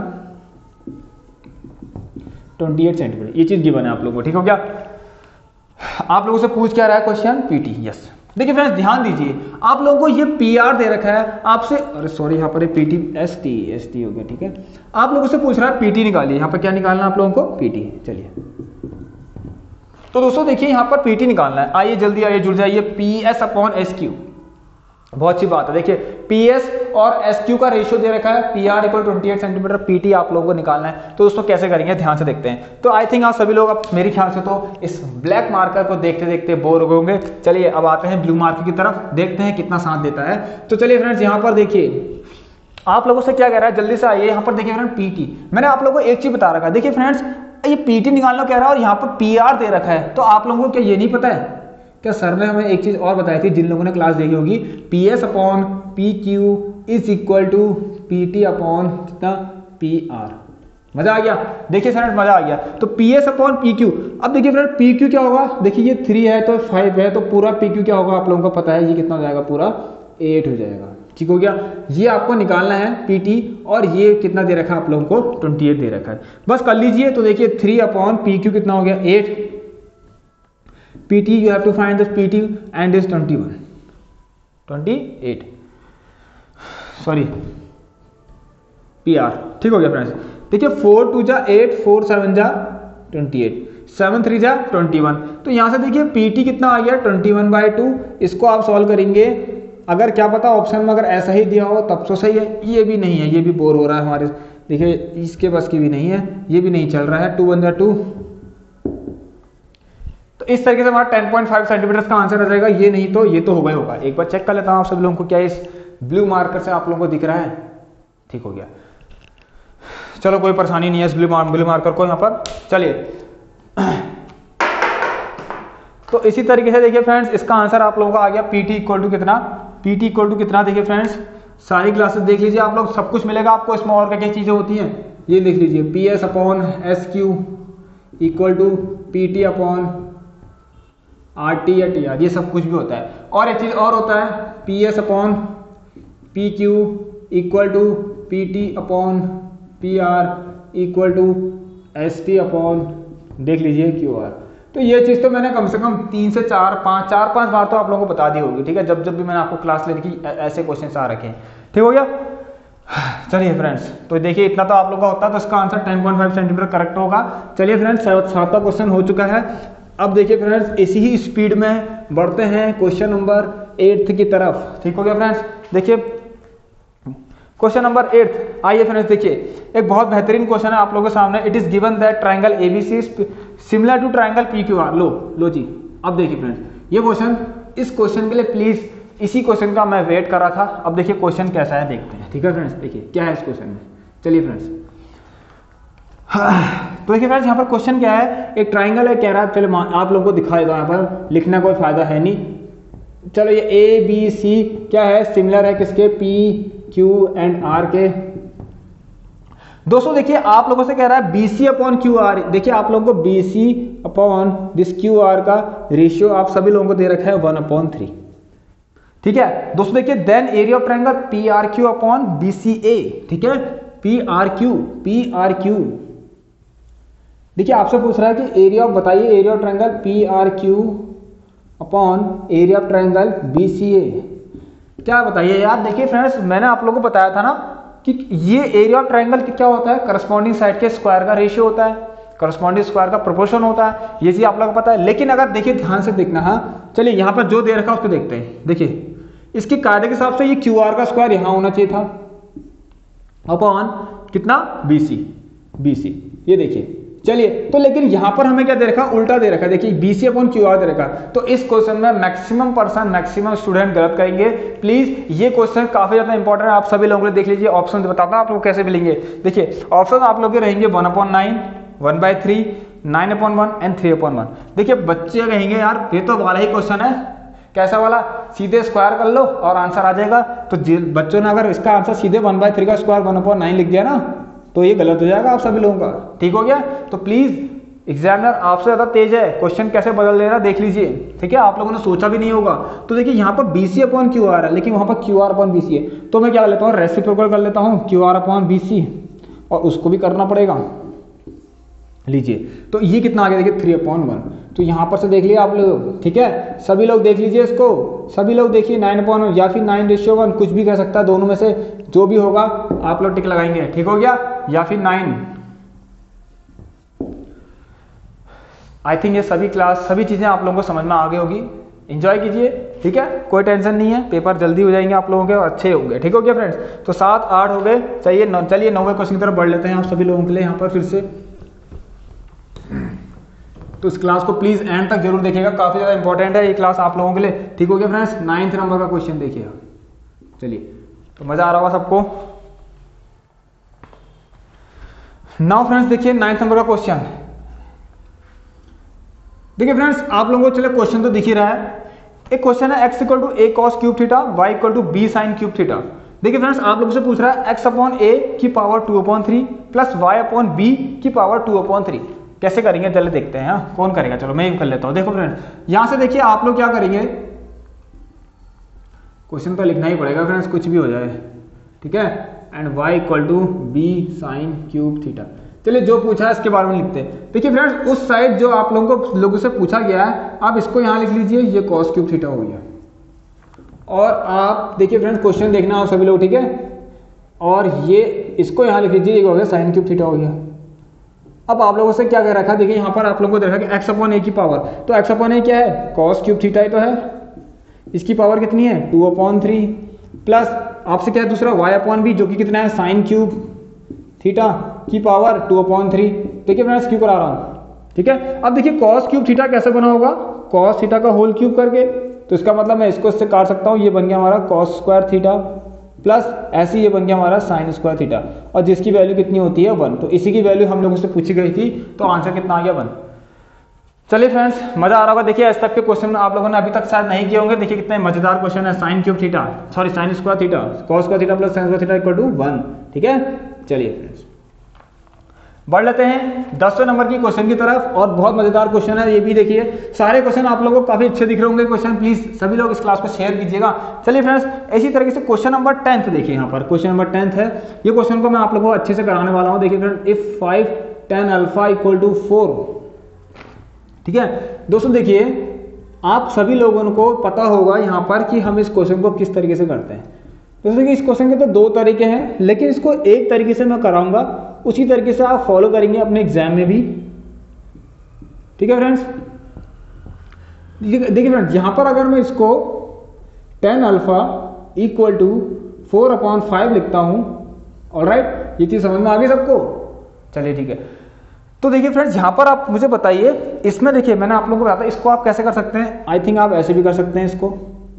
ट्वेंटी एट सेंटीमीटर। ये चीज गिवन है आप लोगों को, ठीक हो गया। आप लोगों से पूछ क्या रहा है क्वेश्चन, पीटी, यस। देखिए फ्रेंड्स ध्यान दीजिए, आप लोगों को ये पी आर दे रखा है आपसे, अरे सॉरी यहाँ पर PT S T S T हो गया, ठीक है। आप लोगों से पूछ रहा है पीटी निकालिए, यहाँ पर क्या निकालना है आप लोगों को, पीटी। चलिए तो दोस्तों देखिए यहाँ पर पीटी निकालना है, आइए जल्दी आइए जुड़ जाइए। P S upon S Q, बहुत अच्छी बात है। देखिए पी एस और एस क्यू का रेशियो दे रखा है, P R equal twenty eight centimetre, PT आप लोगों को निकालना है। तो दोस्तों कैसे करेंगे ध्यान से देखते हैं। तो आई थिंक आप सभी लोग अब मेरे ख्याल से तो इस ब्लैक मार्कर को देखते देखते बोर हो होंगे। चलिए अब आते हैं ब्लू मार्कर की तरफ, देखते हैं कितना साथ देता है। तो चलिए फ्रेंड्स यहाँ पर देखिए आप लोगों से क्या कह रहा है, जल्दी से आइए। यहाँ पर देखिए फ्रेंड पीटी, मैंने आप लोगों को एक चीज बता रखा है। देखिए फ्रेंड्स ये पीटी निकालना कह रहा है और यहाँ पर पी आर दे रखा है। तो आप लोगों को क्या ये नहीं पता है क्या, सर ने हमें एक चीज और बताई थी, जिन लोगों ने क्लास देखी होगी, P S upon P Q is equal to P T upon कितना पी आर। मजा आ गया, देखिए फ्रेंड मजा आ गया। तो P S upon P Q, अब देखिए फ्रेंड पी क्यू क्या होगा, देखिए ये थ्री है तो फाइव है, तो पूरा पी क्यू क्या होगा आप लोगों को पता है, ये कितना हो जाएगा, पूरा एट हो जाएगा, ठीक हो गया। ये आपको निकालना है पीटी, और ये कितना दे रखा है आप लोगों को, ट्वेंटी एट दे रखा है, बस कर लीजिए। तो देखिए थ्री अपॉन पी क्यू कितना हो गया, eight. pt you have to find this pt and is twenty-one, twenty-eight, sorry pr, ठीक हो गया फ्रेंड्स। देखिए फोर टू जा एट, फोर सेवन जा ट्वेंटी एट, सेवन थ्री जा ट्वेंटी वन। तो यहां से देखिए pt कितना आ गया ट्वेंटी वन बाई टू। इसको आप सॉल्व करेंगे, अगर क्या पता ऑप्शन में अगर ऐसा ही दिया हो तब तो सही है, ये भी नहीं है, ये भी बोर हो रहा है हमारे, देखिए इसके बस की भी नहीं है, ये भी नहीं चल रहा है, टू वन जा टू। तो इस तरीके से हमारा टेन पॉइंट फाइव सेंटीमीटर का आंसर आ जाएगा। ये नहीं तो ये तो होगा ही होगा। एक बार चेक कर लेता हूं आप सब लोगों को, क्या इस ब्लू मार्कर से आप लोगों को दिख रहा है, ठीक हो गया। चलो कोई परेशानी नहीं है इस ब्लू ब्लू मार्कर को यहाँ पर। चलिए तो इसी तरीके से देखिए फ्रेंड्स इसका आंसर आप लोगों का आ गया, पीटी इक्वल टू कितना, पीटी इक्वल टू कितना। देखिए फ्रेंड्स सारी क्लासेस देख लीजिए आप लोग, सब कुछ मिलेगा आपको। इसमें और क्या क्या चीजें होती हैं ये देख लीजिए, P S upon S Q equal to P T upon R T या टी आर, ये सब कुछ भी होता है। और एक चीज और होता है, P S upon P Q equal to P T upon P R equal to S T upon देख लीजिए क्यू आर। तो ये चीज तो मैंने कम से कम तीन से चार पांच चार पांच बार तो आप लोगों को बता दी होगी, ठीक है, जब जब भी मैंने आपको क्लास ले रखी ऐसे क्वेश्चन आ रखे हैं, ठीक हो गया। चलिए फ्रेंड्स तो देखिए इतना तो आप लोग का होता है, तो इसका answer ten point five centimetre correct होगा। चलिए फ्रेंड्स सातवां क्वेश्चन हो चुका है। अब देखिए फ्रेंड्स इसी ही स्पीड में बढ़ते हैं क्वेश्चन नंबर एट्थ की तरफ, ठीक हो गया फ्रेंड्स। देखिए क्वेश्चन नंबर एट्थ, आइए फ्रेंड्स देखिए एक बहुत बेहतरीन क्वेश्चन है आप लोगों के सामने। It is given that triangle ABC similar to triangle PQR. लो लो जी, अब देखिए फ्रेंड्स ये क्वेश्चन, इस क्वेश्चन के लिए प्लीज इसी क्वेश्चन का मैं वेट कर रहा था। अब देखिए क्वेश्चन कैसा है देखते हैं, ठीक है फ्रेंड्स। देखिए क्या है इस क्वेश्चन में, चलिए फ्रेंड्स तो देखिए फ्रेंड्स यहाँ पर क्वेश्चन क्या है, एक ट्राइंगल है कह रहा है, चलो आप लोगों को दिखा देता हूँ, यहाँ पर लिखना कोई फायदा है नहीं। चलो ये ए बी सी क्या है, सिमिलर है किसके, पी क्यू एंड आर के। दोस्तों देखिए आप लोगों से कह रहा है B C upon Q R, देखिए आप लोगों को B C upon this Q R का रेशियो आप सभी लोगों को दे रखा है वन अपॉन थ्री। ठीक है दोस्तों, देखिए then area of triangle P R Q upon B C A. ठीक है, P R Q, P R Q. देखिए आपसे पूछ रहा है कि एरिया ऑफ, बताइए area of triangle P R Q upon area of triangle B C A. क्या बताइए यार। देखिए फ्रेंड्स मैंने आप लोगों को बताया था ना कि ये एरिया ऑफ ट्रायंगल क्या होता है, करस्पॉन्डिंग साइड के स्क्वायर का रेशियो होता है, करस्पॉन्डिंग स्क्वायर का प्रोपोर्शन होता है, ये चीज आप लोगों को पता है। लेकिन अगर देखिए ध्यान से देखना, हाँ चलिए यहाँ पर जो दे रखा है उसको देखते हैं। देखिए इसके कायदे के हिसाब से ये क्यू आर का स्क्वायर यहाँ होना चाहिए था अपॉन कितना, बीसी, बीसी। ये देखिए चलिए, तो लेकिन यहां पर हमें क्या दे रखा, उल्टा दे रखा। देखिए बीसी अपॉन क्यू आर दे रखा। तो इस क्वेश्चन में मैक्सिमम पर्सन, मैक्सिमम स्टूडेंट गलत करेंगे। प्लीज ये क्वेश्चन काफी ज्यादा इंपॉर्टेंट है, आप सभी लोगों को देख लीजिए। ऑप्शन बताता हूं आप लोग कैसे मिलेंगे। देखिए ऑप्शन आप लोग के रहेंगे one upon nine, one by three, nine upon one and three upon one. देखिए बच्चे कहेंगे यार ये तो वाला ही क्वेश्चन है, कैसा वाला, सीधे स्क्वायर कर लो और आंसर आ जाएगा। तो बच्चों ने अगर इसका आंसर सीधे वन बाई थ्री का स्क्वायर वन अपॉन नाइन लिख दिया ना, तो ये गलत हो जाएगा आप सभी लोगों का। ठीक हो गया। तो प्लीज एग्जामिनर आपसे ज्यादा तेज है, क्वेश्चन कैसे बदल दे रहा देख लीजिए। ठीक है, आप लोगों ने सोचा भी नहीं होगा। तो देखिए यहाँ पर बीसी अपॉन क्यू आर है, लेकिन वहां पर क्यू आर अपॉन बीसी है। तो मैं क्या कर लेता हूँ, रेसिप्रोकल कर लेता हूँ क्यू आर अपॉन बीसी, और उसको भी करना पड़ेगा। लीजिए तो ये कितना आ गया, देखिए थ्री अपॉन वन। तो यहाँ पर से देख लिया आप लोग। ठीक है, सभी लोग देख लीजिए इसको, सभी लोग देखिए नाइन अपॉन वन या फिर नाइन रेशियो वन, कुछ भी कर सकता है, दोनों में से जो भी होगा आप लोग टिक लगाएंगे। ठीक हो गया, या फिर नाइन। आई थिंक ये सभी क्लास, सभी चीजें आप लोगों को समझ में आ गई होगी। एंजॉय कीजिए। ठीक है, कोई टेंशन नहीं है, पेपर जल्दी हो जाएंगे आप लोगों के और अच्छे होंगे। ठीक हो गया फ्रेंड्स। तो सात आठ हो गए, चलिए चलिए नौवे क्वेश्चन की तरफ बढ़ लेते हैं आप सभी लोगों के लिए यहाँ पर फिर से। तो इस क्लास को प्लीज एंड तक जरूर देखिएगा, काफी ज्यादा इंपॉर्टेंट है ये क्लास आप लोगों के लिए। ठीक हो गया फ्रेंड्स। नाइन्थ नंबर का क्वेश्चन देखिएगा। चलिए, तो मजा आ रहा होगा सबको। नाउ फ्रेंड्स देखिए नाइन्थ नंबर का क्वेश्चन। देखिए फ्रेंड्स आप लोगों को चले क्वेश्चन तो दिख ही रहा है। एक क्वेश्चन है x equal to a cos cube theta, y equal to b sine cube theta. देखिए फ्रेंड्स आप लोगों से पूछ रहा है x अपॉन ए की power two upon three plus y upon b की पावर टू अपॉन थ्री। कैसे करेंगे चले देखते हैं। हाँ कौन करेगा, चलो मैं ही कर लेता हूं। देखो फ्रेंड्स यहां से देखिए आप लोग क्या करेंगे, क्वेश्चन तो लिखना ही पड़ेगा फ्रेंड्स, कुछ भी हो जाए। ठीक है, and y equal to b sine cube theta. चलिए जो पूछा है इसके बारे में लिखते हैं। देखिए फ्रेंड्स उस साइड जो आप लोगों को लोगों से पूछा गया है, आप इसको यहां लिख लीजिए, ये कॉस क्यूब थीटा हो गया। और आप देखिए फ्रेंड्स क्वेश्चन देखना आप सभी लोग। ठीक है, और ये इसको यहां लिख लीजिए, ये हो गया साइन क्यूब थीटा हो गया। अब आप लोगों से क्या कह रखा है, देखिए यहाँ पर आप लोगों को देखा कि एक्स अपॉन ए की पावर, तो एक्स अपॉन ए क्या है, कॉस क्यूब थीटा ही तो है। इसकी पावर कितनी है, टू अपॉन थ्री, प्लस आपसे क्या है दूसरा वाई अपॉन बी जो कि कितना है, साइन क्यूब थीटा की पावर टू अपॉन थ्री। देखिए फ्रेंड्स क्यों करा रहा हूँ। ठीक है, अब देखिए कॉस क्यूब थीटा कैसे बना होगा, कॉस थीटा का होल क्यूब करके। तो इसका मतलब मैं इसको इससे काट सकता हूँ, ये बन गया हमारा कॉस स्क्वायर थीटा, प्लस ऐसे ये बन गया हमारा साइन स्क्वायर थीटा, और जिसकी वैल्यू कितनी होती है वन। तो इसी की वैल्यू हम लोगों से पूछी गई थी, तो आंसर कितना आ गया, वन। चलिए फ्रेंड्स मजा आ रहा होगा। देखिए आज तक के क्वेश्चन आप लोगों ने अभी तक शायद नहीं किए होंगे। देखिए कितने मजेदार क्वेश्चन है, sine cube theta, sorry sine square theta, cos square theta plus sine square theta equal to one. ठीक है, चलिए फ्रेंड्स बढ़ लेते हैं दसवें नंबर की क्वेश्चन की तरफ। और बहुत मजेदार क्वेश्चन है ये भी। देखिए सारे क्वेश्चन आप लोगों को काफी अच्छे दिख रहे होंगे क्वेश्चन, प्लीज सभी लोग इस क्लास को शेयर कीजिएगा। चलिए फ्रेंड्स इसी तरीके से क्वेश्चन नंबर टेंथ देखिए, यहाँ पर क्वेश्चन नंबर टेंथ है। ये क्वेश्चन को मैं आप लोगों को अच्छे से कराने वाला हूँ। देखिए friend, if five tan alpha equal to four. ठीक है दोस्तों, देखिए आप सभी लोगों को पता होगा यहाँ पर कि हम इस क्वेश्चन को किस तरीके से करते हैं। दोस्तों देखिए इस क्वेश्चन के तो दो तरीके हैं, लेकिन इसको एक तरीके से मैं कराऊंगा, उसी तरीके से आप फॉलो करेंगे अपने एग्जाम में भी। ठीक है फ्रेंड्स, देखिए फ्रेंड्स यहां पर अगर मैं इसको tan alpha equal to four upon five लिखता हूं, ऑलराइट, ये चीज समझ में आ गई सबको। चलिए ठीक है, तो देखिए फ्रेंड्स यहां पर आप मुझे बताइए, इसमें देखिए मैंने आप लोगों को बताया इसको आप कैसे कर सकते हैं। आई थिंक आप ऐसे भी कर सकते हैं, इसको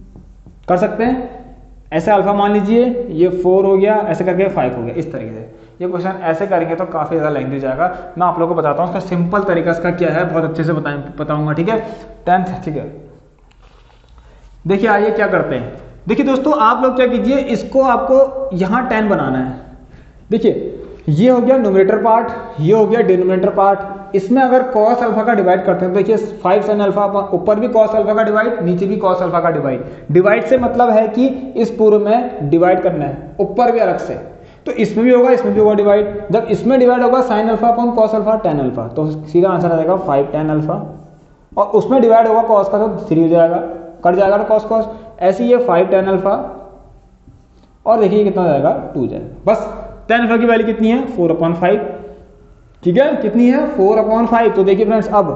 कर सकते हैं ऐसे। अल्फा मान लीजिए ये फोर हो गया, ऐसे करके फाइव हो गया, इस तरीके से। ये क्वेश्चन ऐसे करेंगे तो काफ़ी ज़्यादा लेंथ हो जाएगा। मैं आप लोगों को बताता हूँ उसका सिंपल तरीका इसका क्या है, बहुत अच्छे से बताएं बताऊँगा, ठीक है। टेंथ, ठीक है। देखिए आइए क्या करते हैं। देखिए दोस्तों आप लोग क्या कीजिए, इसको आपको यहाँ टेन बनाना है। देखिए ये हो गया न्यूमरेटर पार्ट, ये हो गया डिनोमिनेटर पार्ट। इसमें अगर कॉस अल्फा का डिवाइड करते हैं तो देखिए फाइव साइन अल्फा, ऊपर भी कॉस अल्फा का डिवाइड, नीचे भी कॉस अल्फा का डिवाइड। डिवाइड से मतलब है कि इस पूरे में डिवाइड करना है, ऊपर भी अलग से, तो इसमें भी होगा इसमें भी होगा डिवाइड। जब इसमें डिवाइड होगा sine alpha upon cos alpha tan alpha, तो सीधा आंसर आ जाएगा फाइव टेन अल्फा। और उसमें डिवाइड होगा कॉस का तो थ्री हो जाएगा, कट जाएगा तो कॉस कॉस, ऐसे ही ये फाइव टेन अल्फा और देखिए कितना हो जाएगा टू जाएगा। बस टेन अल्फा की वैल्यू कितनी है फोर अपॉन फाइव, ठीक है, कितनी है फोर अपॉन फाइव। तो देखिए फ्रेंड्स अब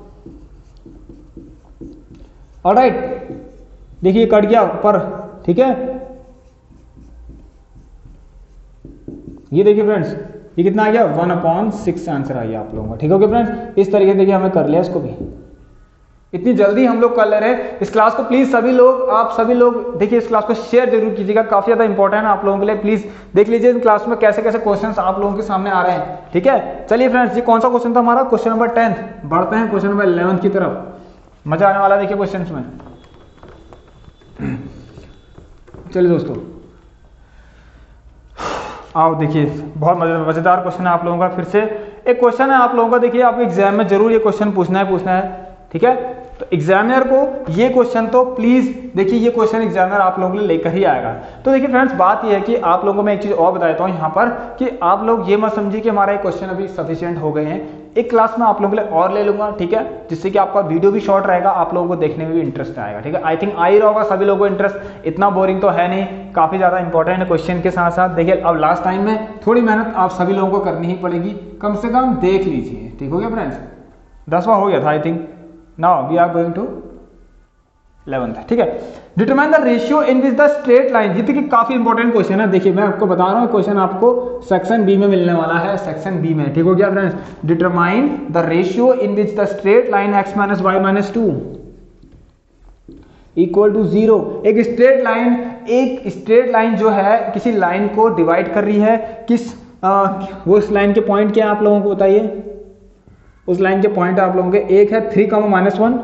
ऑलराइट, देखिए कट गया ऊपर, ठीक है। ये देखिए फ्रेंड्स ये कितना आ गया वन अपॉन सिक्स आंसर आ गया आप लोगों का, ठीक हो गया फ्रेंड्स। इस तरीके से देखिए हमें कर लिया इसको भी, इतनी जल्दी हम लोग कर ले रहे हैं। इस क्लास को प्लीज सभी लोग, आप सभी लोग देखिए इस क्लास को शेयर जरूर कीजिएगा, काफी ज्यादा इंपॉर्टेंट है आप लोगों के लिए। प्लीज देख लीजिए इस क्लास में कैसे कैसे क्वेश्चंस आप लोगों के सामने आ रहे हैं, ठीक है। चलिए फ्रेंड्स ये कौन सा क्वेश्चन था हमारा, क्वेश्चन नंबर टेंथ। बढ़ते हैं क्वेश्चन नंबर इलेवंथ की तरफ, मजा आने वाला है देखिए क्वेश्चन में। चलिए दोस्तों आओ देखिए, बहुत मजेदार क्वेश्चन है आप लोगों का। फिर से एक क्वेश्चन है आप लोगों का, देखिए आपको एग्जाम में जरूर ये क्वेश्चन पूछना है पूछना है ठीक है। तो एग्जामिनर को ये क्वेश्चन तो प्लीज देखिए, ये क्वेश्चन एग्जामिनर आप लोगों के लिए लेकर ही आएगा। तो देखिए फ्रेंड्स बात ये है कि आप लोगों को मैं एक चीज और बता देता हूँ यहाँ पर, कि आप लोग ये मत समझिए कि हमारा ये क्वेश्चन अभी सफिशिएंट हो गए हैं। एक क्लास में आप लोगों के लिए और ले लूंगा, ठीक है, जिससे कि आपका वीडियो भी शॉर्ट रहेगा, आप लोगों को देखने में भी इंटरेस्ट आएगा, ठीक है। आई थिंक आ ही रहा होगा सभी लोगों को इंटरेस्ट, इतना बोरिंग तो है नहीं, काफी ज्यादा इंपॉर्टेंट है क्वेश्चन के साथ साथ। देखिए अब लास्ट टाइम में थोड़ी मेहनत आप सभी लोगों को करनी ही पड़ेगी, कम से कम देख लीजिए, ठीक हो गया फ्रेंड्स। दसवां हो गया था I think, now we are going to eleventh, ठीक है। Determine the ratio in which the straight line, ये देखिए काफी इंपॉर्टेंट क्वेश्चन है। देखिए मैं आपको बता रहा हूँ क्वेश्चन आपको सेक्शन बी में मिलने वाला है, सेक्शन बी में, ठीक हो गया friends. Determine the ratio in which the straight line x minus y minus two equal to zero. एक स्ट्रेट लाइन, एक स्ट्रेट लाइन जो है किसी लाइन को डिवाइड कर रही है, किस आ, वो उस लाइन के पॉइंट क्या है आप लोगों को बताइए। उस लाइन के पॉइंट आप लोगों के एक है three comma minus one,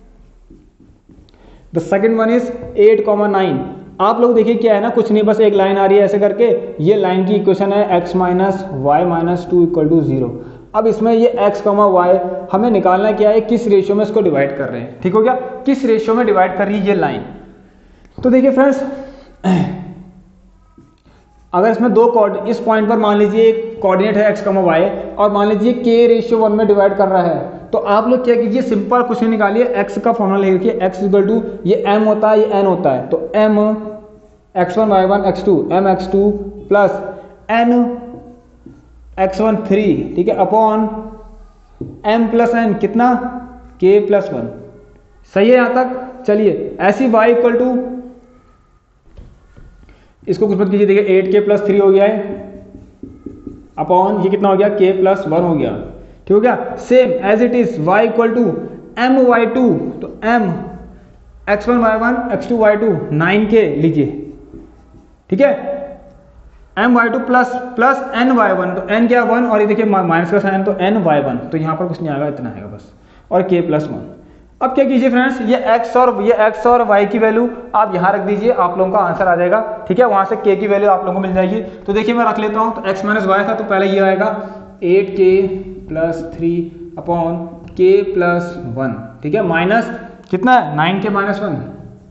the second one is eight comma nine. आप लोग देखिए क्या है ना, कुछ नहीं, बस एक लाइन आ रही है ऐसे करके, ये लाइन की इक्वेशन है x minus y minus two equal to zero. अब इसमें ये एक्स कॉमा वाई हमें निकालना क्या है, किस रेशियो में इसको डिवाइड कर रहे हैं, ठीक हो गया, किस रेशियो में डिवाइड कर रही है ये लाइन। तो देखिए फ्रेंड्स अगर इसमें दो कोऑर्डिनेट, इस पॉइंट पर मान लीजिए एक कोऑर्डिनेट है एक्स कॉमा वाई, और मान लीजिए के रेशियो वन में डिवाइड कर रहा है, तो आप लोग क्या कीजिए, सिंपल क्वेश्चन निकालिए, एक्स का फॉर्मूला लिख रखिए, एक्स इक्वल टू ये एम होता है, ये एन होता है, तो m x one y one x two, m x two plus n x one three, ठीक है, अपॉन एम प्लस एन कितना के प्लस वन। सही है यहां तक। चलिए ऐसी वाई इक्वल टू, इसको कुछ मत कीजिए, देखिए एट के प्लस थ्री हो गया है, अपॉन ये कितना हो गया के प्लस वन हो गया, ठीक हो गया। Same as it is y equal to m y two, तो m x one y one x two y two nine के लीजिए, ठीक है, m y two plus plus n y one, तो n क्या वन, और ये देखिए माइनस का साइन, तो n वाई वन, तो यहाँ पर कुछ नहीं आएगा, इतना आएगा बस, और k प्लस वन। अब क्या कीजिए फ्रेंड्स, ये x और ये x और y की वैल्यू आप यहाँ रख दीजिए, आप लोगों का आंसर आ जाएगा, ठीक है। वहां से k की वैल्यू आप लोगों को मिल जाएगी। तो देखिए मैं रख लेता हूँ, तो x माइनस वाई था, तो पहले ये आएगा eight k plus three upon k plus one, ठीक है, माइनस कितना है nine k minus one,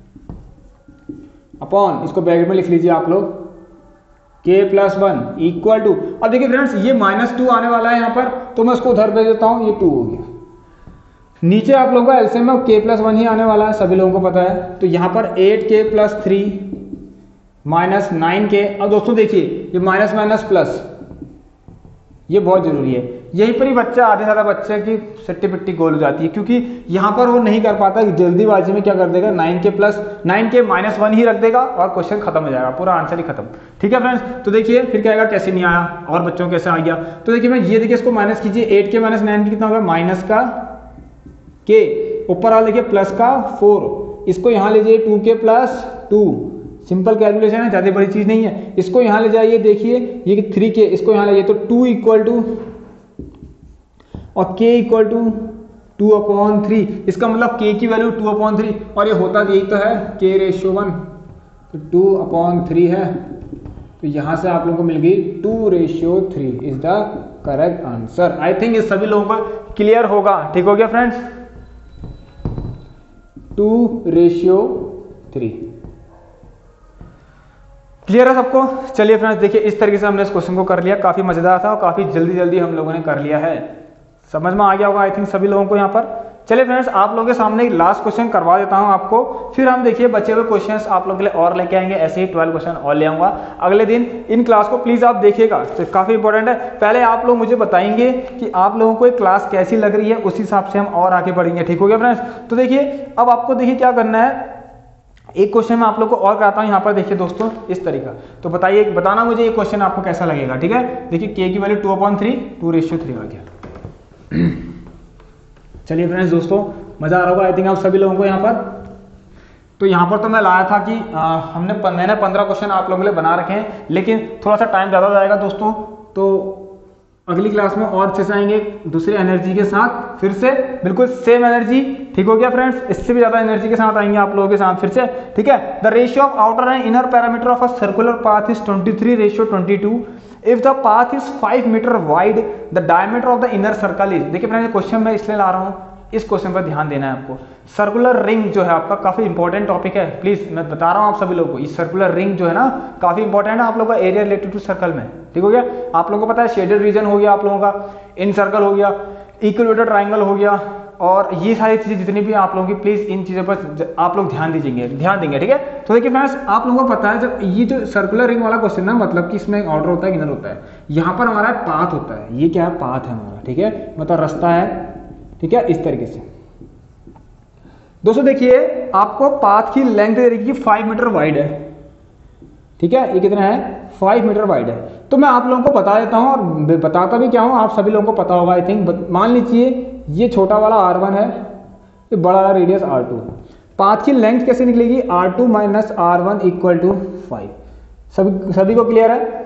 upon इसको ब्रैकेट में लिख लीजिए आप लोग के प्लस वन इक्वल टू। अब देखिए फ्रेंड्स ये माइनस टू आने वाला है यहाँ पर, तो मैं उसको उधर भेज देता हूँ, ये टू हो गया। नीचे आप लोगों का एलसीएम में के प्लस वन ही आने वाला है, सभी लोगों को पता है। तो यहाँ पर eight k plus three minus nine के। अब दोस्तों देखिए ये माइनस माइनस प्लस, ये बहुत जरूरी है, यहीं पर ही बच्चा आधे ज्यादा बच्चे की सट्टी पिट्टी गोल हो जाती है, क्योंकि यहाँ पर वो नहीं कर पाता, जल्दीबाजी में क्या कर देगा, nine k plus nine k minus one ही रख देगा और क्वेश्चन खत्म हो जाएगा, पूरा आंसर ही खत्म, ठीक है फ्रेंड्स। तो देखिए फिर क्या आएगा, कैसे नहीं आया और बच्चों कैसे आ गया। तो देखिए मैं ये देखिए इसको माइनस कीजिए, एट के माइनस नाइन कितना होगा, माइनस का के, ऊपर आ देखिए प्लस का फोर, इसको यहाँ लीजिए टू के प्लस टू, सिंपल कैलकुलेशन है, ज़्यादा बड़ी चीज़ नहीं है। इसको यहाँ ले जाइए, देखिए ये थ्री के, इसको यहाँ ले जाइए तो टू इक्वल टू और k equal to two upon three. इसका मतलब के की वैल्यू टू अपॉन थ्री, और ये होता यही तो है के रेशियो वन, तो टू अपॉन थ्री है, तो यहाँ से आप लोगों को मिल गई two ratio three is the correct answer. I think ये सभी लोगों को क्लियर होगा। ठीक हो गया friends, two ratio three clear है सबको। चलिए फ्रेंड्स देखिए, इस तरीके से हमने इस क्वेश्चन को कर लिया, काफी मजेदार था और काफी जल्दी जल्दी हम लोगों ने कर लिया है। समझ में आ गया होगा आई थिंक सभी लोगों को यहाँ पर। चलिए फ्रेंड्स, आप लोगों के सामने एक लास्ट क्वेश्चन करवा देता हूं आपको, फिर हम देखिए बचे हुए क्वेश्चंस आप लोगों के लिए और लेके आएंगे। ऐसे ही ट्वेल्व क्वेश्चन और ले आऊंगा अगले दिन। इन क्लास को प्लीज आप देखिएगा, तो काफी इंपॉर्टेंट है। पहले आप लोग मुझे बताएंगे कि आप लोगों को एक क्लास कैसी लग रही है, उस हिसाब से हम और आगे बढ़ेंगे। ठीक हो गया फ्रेंड्स। तो देखिए अब आपको देखिए क्या करना है, एक क्वेश्चन मैं आप लोग को और कराता हूं। यहाँ पर देखिए दोस्तों इस तरीका, तो बताइए बताना मुझे ये क्वेश्चन आपको कैसा लगेगा। ठीक है, देखिए के की value two upon three, two ratio three आ गया। चलिए फ्रेंड्स दोस्तों, मजा आ रहा होगा आई थिंक आप सभी लोगों को यहाँ पर। तो यहाँ पर तो मैं लाया था कि आ, हमने मैंने पंद्रह क्वेश्चन आप लोगों के लिए बना रखे हैं, लेकिन थोड़ा सा टाइम ज़्यादा जाएगा दोस्तों। तो अगली क्लास में और अच्छे से आएंगे दूसरे एनर्जी के साथ, फिर से बिल्कुल सेम एनर्जी। ठीक हो गया फ्रेंड्स, इससे भी ज़्यादा एनर्जी के साथ आएंगे आप लोगों के साथ फिर से। ठीक है, the ratio of outer and inner parameter of a circular path is twenty three ratio twenty two. If the path is five metre wide, the diameter of the inner circle is. देखिए friends, question मैं इसलिए ला रहा हूँ, इस question पर ध्यान देना है आपको। सर्कुलर रिंग जो है आपका काफी इंपॉर्टेंट टॉपिक है, प्लीज मैं बता रहा हूं आप सभी लोगों को। इस सर्कुलर रिंग जो है ना काफी इंपॉर्टेंट है आप लोगों का एरिया रिलेटेड टू सर्कल में। ठीक हो गया, आप लोगों को पता है शेडेड रीजन हो गया आप लोगों का, इन सर्कल हो गया, इक्विलेटरल ट्राइंगल हो गया, और ये सारी चीजें जितनी भी आप लोगों की, प्लीज इन चीजों पर आप लोग ध्यान दीजिए, ध्यान देंगे। ठीक है, तो देखिए फ्रेंड्स, आप लोगों को पता है जब ये जो सर्कुलर रिंग वाला क्वेश्चन ना, मतलब कि इसमें आउटर होता है इनर होता है, यहाँ पर हमारा पाथ होता है। ये क्या है, पाथ है हमारा। ठीक है, मतलब रास्ता है। ठीक है, इस तरीके से दोस्तों देखिए आपको पाथ की लेंथ दे रखी है फाइव मीटर वाइड है। ठीक है, ये कितना है, फाइव मीटर वाइड है। तो मैं आप लोगों को बता देता हूं, और बताता भी क्या हूं, आप सभी लोगों को पता होगा आई थिंक। मान लीजिए ये छोटा वाला आर वन है, ये बड़ा वाला रेडियस आर टू। पाथ की लेंथ कैसे निकलेगी, R two minus R one equal to five. सभी सभी को क्लियर है,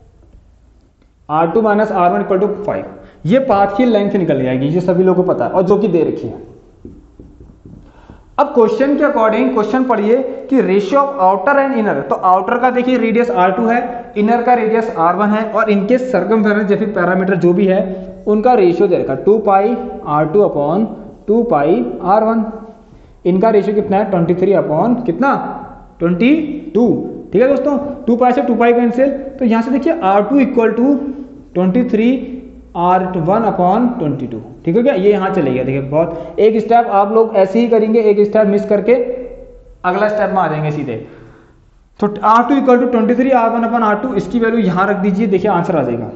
R two minus R one equal to five. ये पाथ की लेंथ निकल जाएगी, ये सभी लोगों को पता है, और जो कि दे रखी है। अब क्वेश्चन के अकॉर्डिंग क्वेश्चन पढ़िए कि ratio of outer and inner. तो आउटर का देखिए रेडियस आर टू है, इनर का रेडियस आर वन है, और इनके सर्कमफेरेंस या फिर पैरामीटर जो भी है उनका रेशियो दे रखा two pi R two upon two pi R one. इनका रेशियो कितना है, ट्वेंटी थ्री अपॉन कितना, ट्वेंटी टू। ठीक है दोस्तों, टू पाई से टू पाई कैंसिल, तो यहां से देखिए R two equal to twenty three R one upon twenty two. ठीक है क्या, ये यहां चले गया। देखिए बहुत एक स्टेप आप लोग ऐसे ही करेंगे, एक स्टेप मिस करके अगला स्टेप में आ जाएंगे सीधे। तो R two equal to twenty three R one upon R two, इसकी वैल्यू यहां रख दीजिए, देखिए आंसर आ जाएगा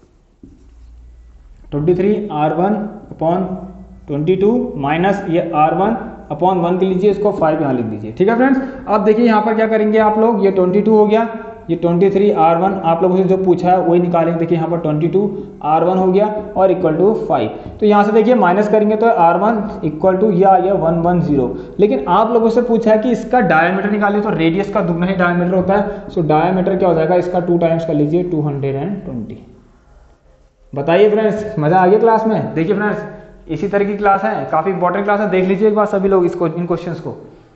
twenty three R one upon twenty two minus ये आर वन अपॉन वन के लीजिए, इसको फाइव यहां लिख दीजिए। ठीक है फ्रेंड्स, अब देखिए यहां पर क्या करेंगे आप लोग, ये ट्वेंटी टू हो गया, ये ट्वेंटी थ्री आर वन आप लोगों से जो पूछा है वही निकालेंगे। देखिए यहाँ पर ट्वेंटी टू आर वन हो गया और इक्वल टू फाइव। तो यहाँ से देखिए माइनस करेंगे तो आर वन इक्वल टू ये आ गया वन वन जीरो। लेकिन आप लोगों से पूछा है कि इसका डायमीटर निकालिए, तो रेडियस का दुगना ही डायमीटर होता है। सो डायमीटर क्या हो जाएगा, इसका टू टाइम्स कर लीजिए, टू हंड्रेड एंड ट्वेंटी। बताइए फ्रेंड्स, मजा आ गया क्लास में। देखिए फ्रेंड्स, इसी तरह की क्लास है, काफी इंपॉर्टेंट क्लास है, देख लीजिए एक बार सभी लोग इसको, इन क्वेश्चंस को।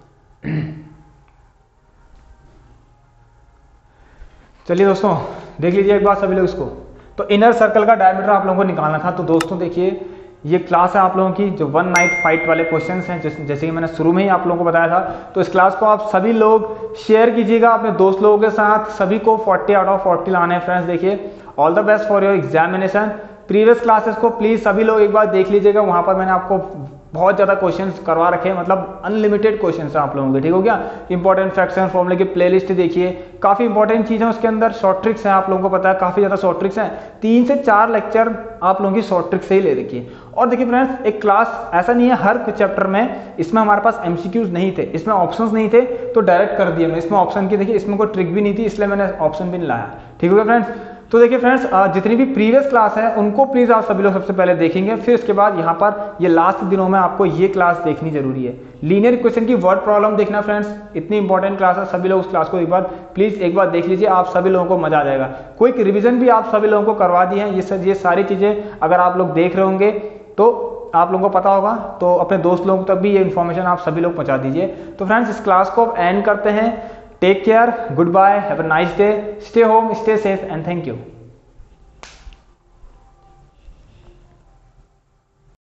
चलिए दोस्तों देख लीजिए एक बार सभी लोग इसको। तो इनर सर्कल का डायमीटर आप लोगों को निकालना था। तो दोस्तों देखिए ये क्लास है आप लोगों की जो वन नाइट फाइट वाले क्वेश्चंस हैं, जैसे कि मैंने शुरू में ही आप लोगों को बताया था। तो इस क्लास को आप सभी लोग शेयर कीजिएगा अपने दोस्त लोगों के साथ, सभी को फोर्टी आउट ऑफ फोर्टी लाने हैं फ्रेंड्स। देखिए all the best for your examination. Previous classes को प्लीज सभी लोग एक बार देख लीजिएगा, वहां पर मैंने आपको बहुत ज्यादा क्वेश्चंस करवा रखे हैं, मतलब अनलिमिटेड क्वेश्चंस हैं आप लोगों के। ठीक हो गया, इंपॉर्टेंट फ्रैक्शन फॉर्मूले की प्लेलिस्ट देखिए, काफी इंपॉर्टेंट चीजें उसके अंदर, शॉर्ट ट्रिक्स हैं आप लोगों को पता है, काफी ज्यादा शॉर्ट ट्रिक्स हैं। तीन से चार लेक्चर आप लोगों की शॉर्ट ट्रिक्स से ही ले रखिए। और देखिए फ्रेंड्स, एक क्लास ऐसा नहीं है हर चैप्टर में, इसमें हमारे पास एमसीक्यूज नहीं थे, इसमें ऑप्शंस नहीं थे, तो डायरेक्ट कर दिए मैंने। इसमें ऑप्शन की देखिए, इसमें कोई ट्रिक भी नहीं थी, इसलिए मैंने ऑप्शन भी नहीं लाया। ठीक हो गया फ्रेंड्स, तो देखिए फ्रेंड्स, जितनी भी प्रीवियस क्लास है उनको प्लीज आप सभी लोग सबसे पहले देखेंगे, फिर उसके बाद यहाँ पर ये लास्ट दिनों में आपको ये क्लास देखनी जरूरी है। लीनियर इक्वेशन की वर्ड प्रॉब्लम देखना फ्रेंड्स, इतनी इंपॉर्टेंट क्लास है, सभी लोग उस क्लास को एक बार प्लीज एक बार देख लीजिए, आप सभी लोगों को मजा आ जाएगा। क्विक रिवीजन भी आप सभी लोगों को करवा दी है, ये सब ये सारी चीजें अगर आप लोग देख रहे होंगे तो आप लोगों को पता होगा, तो अपने दोस्त लोगों तक भी ये इन्फॉर्मेशन आप सभी लोग पहुंचा दीजिए। तो फ्रेंड्स, इस क्लास को अब एंड करते हैं। Take care, goodbye, have a nice day, stay home, stay safe and thank you.